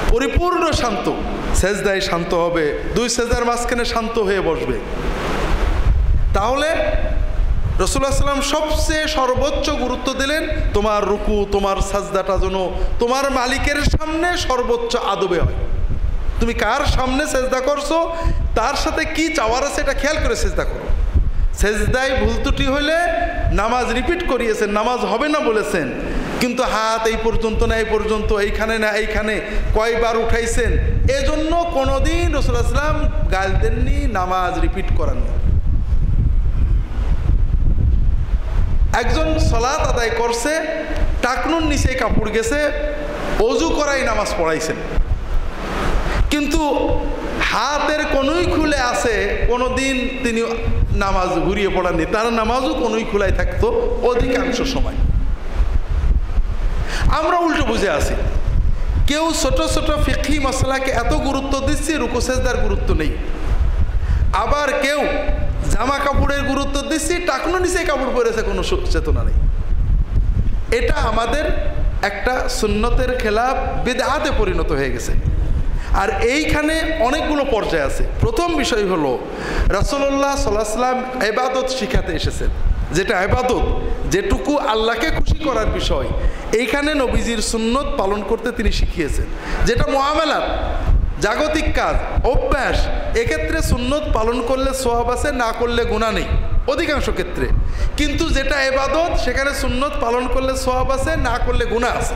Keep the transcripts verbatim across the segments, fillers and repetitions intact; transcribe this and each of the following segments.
পরিপূর্ণ শান্ত, সেজদায় শান্ত হবে, দুই সেজদার মাঝখানে শান্ত হয়ে বসবে। তাহলে রাসূলুল্লাহ সাল্লাল্লাহু আলাইহি ওয়াসাল্লাম সবচেয়ে সর্বোচ্চ গুরুত্ব দিলেন তোমার রুকু, তোমার সাজদাটা যেন তোমার মালিকের সামনে সর্বোচ্চ আদবে হয়। তুমি কার সামনে সেজদা করছো, তার সাথে কি চাওয়ার আছে এটা খেয়াল করে সেজদা করো। সেজদায় ভুল ত্রুটি হইলে নামাজ রিপিট করিয়েছেন, নামাজ হবে না বলেছেন, কিন্তু হাত এই পর্যন্ত না এই পর্যন্ত, এইখানে না এইখানে, কয়বার উঠাইছেন, এজন্য কোনোদিন রাসূলুল্লাহ সাল্লাল্লাহু আলাইহি ওয়াসাল্লাম গাল দেননি, নামাজ রিপিট করাননি। একজন সালাত আদায় করছে, টাকনুর নিচে কাপড় গেছে, ওযু করাই নামাজ পড়াইছেন, কিন্তু হাতের কোনোই খুলে আছে, কোনোদিন তিনি নামাজ ঘুরিয়ে পড়াননি, তার নামাজও কোনোই খোলাই থাকতো অধিকাংশ সময়। আমরা উল্টো বুঝে আছি, কেউ ছোট ছোট ফিকহি মাসলাকে এত গুরুত্ব দিচ্ছে, রুকু সেজদার গুরুত্ব নেই। আবার কেউ জামা কাপড়ের গুরুত্ব দিচ্ছি, টাকনুর নিচে কাপড় পরেছে, কোনো চেতনা নেই। এটা আমাদের একটা সুন্নতের খেলাফ, বিদআতে পরিণত হয়ে গেছে। আর এইখানে অনেকগুলো পর্যায় আছে। প্রথম বিষয় হলো রাসূলুল্লাহ সাল্লাল্লাহু আলাইহি ওয়াসাল্লাম ইবাদত শিখাতে এসেছেন, যেটা ইবাদত, যেটুকু আল্লাহকে খুশি করার বিষয়, এইখানে নবীজির সুন্নত পালন করতে তিনি শিখিয়েছেন। যেটা মুআমালাত, জাগতিক কাজ, অভ্যাস, এক্ষেত্রে সুন্নত পালন করলে সওয়াব আছে, না করলে গুনাহ নেই অধিকাংশ ক্ষেত্রে। কিন্তু যেটা ইবাদত, সেখানে সুন্নত পালন করলে সওয়াব আছে, না করলে গুনাহ আছে।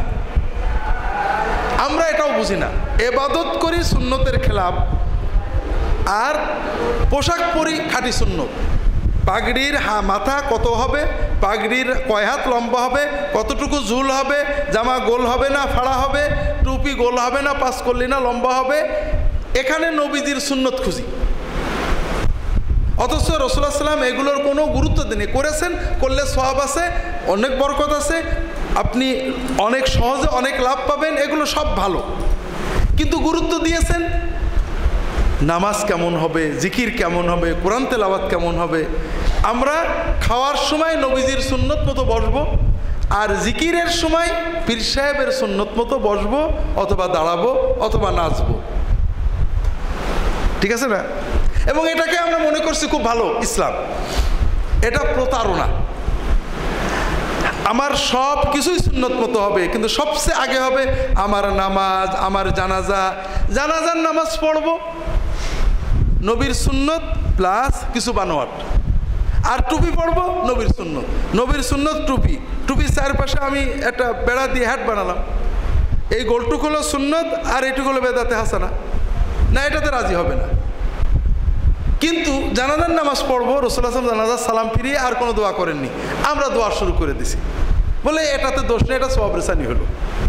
আমরা এটাও বুঝি না, ইবাদত করি সুন্নতের খেলাফ, আর পোশাক পরি খাঁটি সুন্নত। পাগড়ির হা মাথা কত হবে, পাগড়ির কয় হাত লম্বা হবে, কতটুকু ঝুল হবে, জামা গোল হবে না ফাড়া হবে, টুপি গোল হবে না পাঁচ কল্লি না লম্বা হবে, এখানে নবীজির সুন্নত খুঁজি। অথচ রাসূলুল্লাহ সাল্লাল্লাহু আলাইহি ওয়াসাল্লাম এগুলোর কোনো গুরুত্ব দেননি। করেছেন, করলে সওয়াব আছে, অনেক বরকত আছে, আপনি অনেক সহজে অনেক লাভ পাবেন, এগুলো সব ভালো, কিন্তু গুরুত্ব দিয়েছেন নামাজ কেমন হবে, জিকির কেমন হবে, কোরআন তেলাওয়াত কেমন হবে। আমরা খাওয়ার সময় নবীজির সুন্নত মতো বসবো, আর জিকিরের সময় পীর সাহেবের সুন্নত মতো বসবো, অথবা দাঁড়াবো, অথবা নাচবো। ঠিক আছে না? এবং এটাকে আমরা মনে করছি খুব ভালো ইসলাম। এটা প্রতারণা। আমার সব কিছুই সুন্নত মতো হবে, কিন্তু সবচেয়ে আগে হবে আমার নামাজ, আমার জানাজা। জানাজার নামাজ পড়বো, নবীর সুন্নত প্লাস কিছু বানোয়াট। আর টুপি পড়বো, নবীর সুন্নত, নবীর সুন্নত টুপি, টুপির চারপাশে আমি একটা বেড়া দিয়ে হ্যাট বানালাম, এই গোলটুক হলো সুন্নত আর এইটুকু হলো বেদাতে হাসানা, না এটাতে রাজি হবে না। কিন্তু জানাজার নামাজ পড়বো, রাসূলুল্লাহ সাল্লাল্লাহু আলাইহি ওয়াসাল্লাম জানাজার সালাম ফিরিয়ে আর কোনো দোয়া করেননি, আমরা দোয়া শুরু করে দিছি, বলে এটাতে দোষ নেই, এটা সওয়াব রেসানি হলো।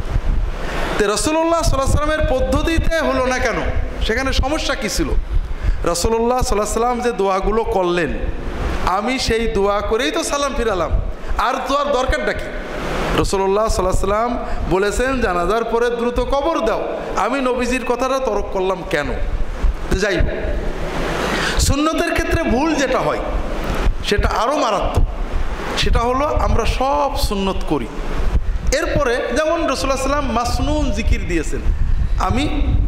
তো রাসূলুল্লাহ সাল্লাল্লাহু আলাইহি ওয়াসাল্লামের পদ্ধতিতে হলো না কেন? সেখানে সমস্যা কী ছিল? রাসূলুল্লাহ সাল্লাল্লাহু আলাইহি ওয়াসাল্লাম যে দোয়াগুলো করলেন, আমি সেই দোয়া করেই তো সালাম ফিরালাম, আর দোয়ার দরকারটা কি? রাসূলুল্লাহ সাল্লাল্লাহু আলাইহি ওয়াসাল্লাম বলেছেন জানাজার পরে দ্রুত কবর দাও, আমি নবীজির কথাটা তরক করলাম কেন? যাই হোক, সুন্নতের ক্ষেত্রে ভুল যেটা হয় সেটা আরও মারাত্মক। সেটা হলো আমরা সব সুন্নত করি, এরপরে যেমন রাসূলুল্লাহ সাল্লাল্লাহু আলাইহি ওয়াসাল্লাম মাসনুন জিকির দিয়েছেন, আমি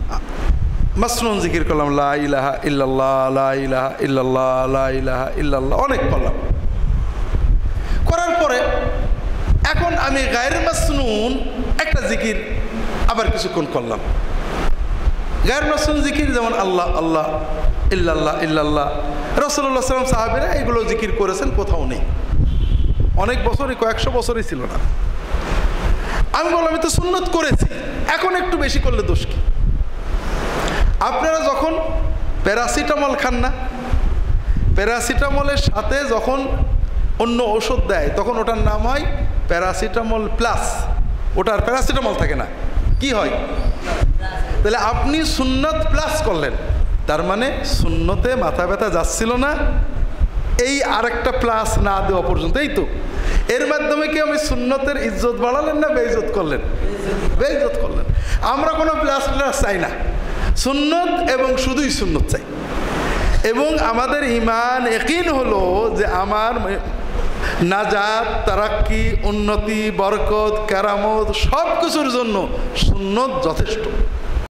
মাসনুন জিকির করলাম, লা ইলাহা ইল্লাল্লাহ, লা ইলাহা ইল্লাল্লাহ, লা ইলাহা ইল্লাল্লাহ, অনেক করলাম। করার পরে এখন আমি গায়রে মাসনুন একটা জিকির আবার কিছুক্ষণ করলাম। গায়রে মাসনুন জিকির যেমন আল্লাহ আল্লাহ, ইল্লাল্লাহ ইল্লাল্লাহ, রাসূলুল্লাহ সাল্লাল্লাহু আলাইহি ওয়াসাল্লাম সাহাবীরা এগুলো জিকির করেছেন, কোথাও নেই, অনেক বছরই, কয়েকশো বছরই ছিল না। আমি বললাম আমি তো সুন্নত করেছি, এখন একটু বেশি করলে দোষ কি? আপনারা যখন প্যারাসিটামল খান না, প্যারাসিটামলের সাথে যখন অন্য ওষুধ দেয় তখন ওটার নাম হয় প্যারাসিটামল প্লাস, ওটার প্যারাসিটামল থাকে না, কি হয়? তাহলে আপনি সুন্নত প্লাস করলেন, তার মানে সুন্নতে মাথা ব্যথা যাচ্ছিল না, এই আরেকটা প্লাস না দেওয়া পর্যন্ত, এই তো এর মাধ্যমে কি আমি সুন্নতের ইজ্জত বাড়ালেন না বেইজ্জত করলেন? বেইজ্জত করলেন। আমরা কোনো প্লাস প্লাস চাই না, সুন্নত এবং শুধুই সুন্নত চাই। এবং আমাদের ঈমান ইয়াকিন হলো যে আমার নাজাত, তারাক্কি, উন্নতি, বরকত, কেরামত সব কিছুর জন্য সুন্নত যথেষ্ট।